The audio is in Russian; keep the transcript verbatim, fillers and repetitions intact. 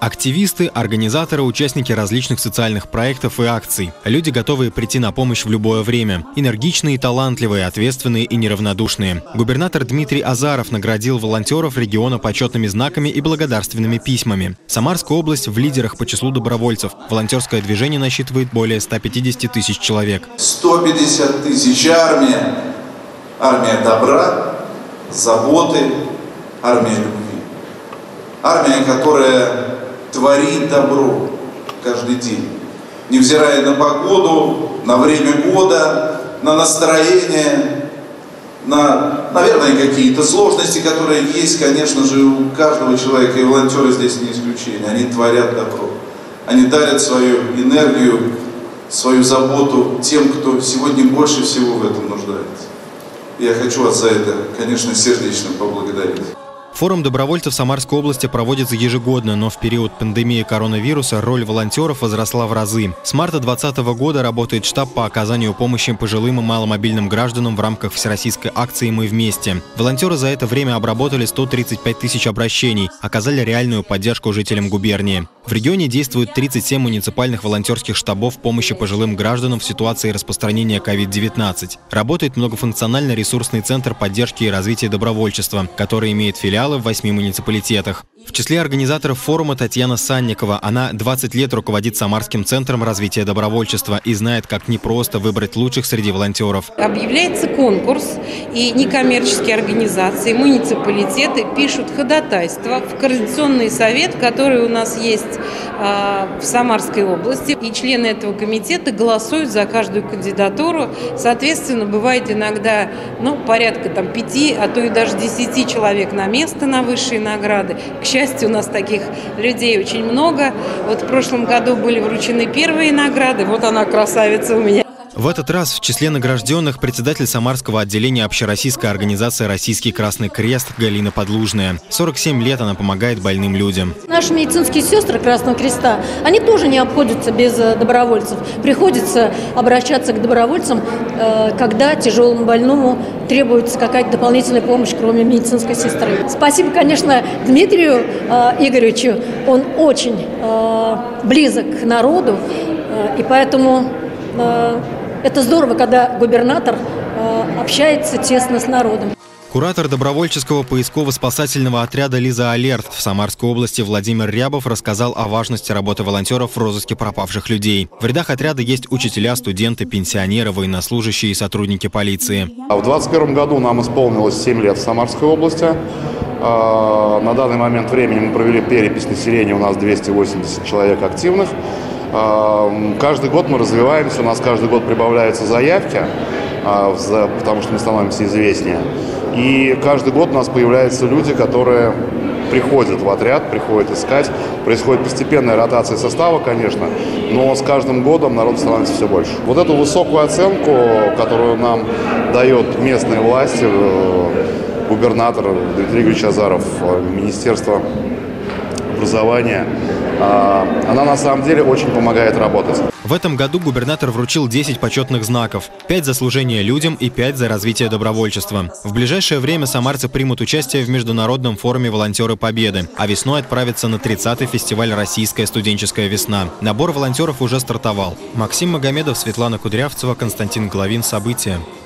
Активисты, организаторы, участники различных социальных проектов и акций. Люди, готовые прийти на помощь в любое время. Энергичные и талантливые, ответственные и неравнодушные. Губернатор Дмитрий Азаров наградил волонтеров региона почетными знаками и благодарственными письмами. Самарская область в лидерах по числу добровольцев. Волонтерское движение насчитывает более ста пятидесяти тысяч человек. сто пятьдесят тысяч армия. Армия добра, заботы, армия любви. Армия, которая творит добро каждый день, невзирая на погоду, на время года, на настроение, на, наверное, какие-то сложности, которые есть, конечно же, у каждого человека, и волонтеры здесь не исключение. Они творят добро, они дарят свою энергию, свою заботу тем, кто сегодня больше всего в этом нуждается. Я хочу вас за это, конечно, сердечно поблагодарить. Форум добровольцев Самарской области проводится ежегодно, но в период пандемии коронавируса роль волонтеров возросла в разы. С марта две тысячи двадцатого года работает штаб по оказанию помощи пожилым и маломобильным гражданам в рамках всероссийской акции «Мы вместе». Волонтеры за это время обработали сто тридцать пять тысяч обращений, оказали реальную поддержку жителям губернии. В регионе действует тридцать семь муниципальных волонтерских штабов помощи пожилым гражданам в ситуации распространения ковид девятнадцать. Работает многофункциональный ресурсный центр поддержки и развития добровольчества, который имеет филиалы в восьми муниципалитетах. В числе организаторов форума Татьяна Санникова. Она двадцать лет руководит Самарским центром развития добровольчества и знает, как непросто выбрать лучших среди волонтеров. Объявляется конкурс, и некоммерческие организации, муниципалитеты пишут ходатайство в Координационный совет, который у нас есть э, в Самарской области. И члены этого комитета голосуют за каждую кандидатуру. Соответственно, бывает иногда ну, порядка там, пяти, а то и даже десяти человек на место на высшие награды. К счастью, у нас таких людей очень много. Вот в прошлом году были вручены первые награды. Вот она, красавица у меня. В этот раз в числе награжденных председатель Самарского отделения общероссийской организации «Российский Красный Крест» Галина Подлужная. сорок семь лет она помогает больным людям. Наши медицинские сестры Красного Креста, они тоже не обходятся без добровольцев. Приходится обращаться к добровольцам, когда тяжелому больному требуется какая-то дополнительная помощь, кроме медицинской сестры. Спасибо, конечно, Дмитрию Игоревичу. Он очень близок к народу, и поэтому это здорово, когда губернатор э, общается тесно с народом. Куратор добровольческого поисково-спасательного отряда «Лиза Алерт» в Самарской области Владимир Рябов рассказал о важности работы волонтеров в розыске пропавших людей. В рядах отряда есть учителя, студенты, пенсионеры, военнослужащие и сотрудники полиции. В двадцать первом году нам исполнилось семь лет в Самарской области. На данный момент времени мы провели перепись населения, у нас двести восемьдесят человек активных. Каждый год мы развиваемся, у нас каждый год прибавляются заявки, потому что мы становимся известнее. И каждый год у нас появляются люди, которые приходят в отряд, приходят искать. Происходит постепенная ротация состава, конечно, но с каждым годом народ становится все больше. Вот эту высокую оценку, которую нам дает местные власти, губернатор Дмитрий Игоревич Азаров, Министерство образования, она на самом деле очень помогает работать. В этом году губернатор вручил десять почетных знаков. пять за служение людям и пять за развитие добровольчества. В ближайшее время самарцы примут участие в международном форуме «Волонтеры Победы», а весной отправятся на тридцатый фестиваль «Российская студенческая весна». Набор волонтеров уже стартовал. Максим Магомедов, Светлана Кудрявцева, Константин Головин. События.